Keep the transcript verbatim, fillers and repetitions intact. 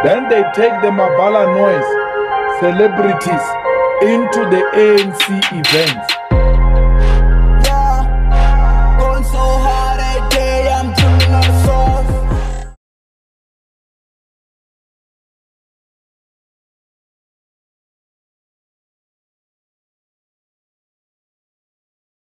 Then they take the Mabala noise celebrities into the A N C events.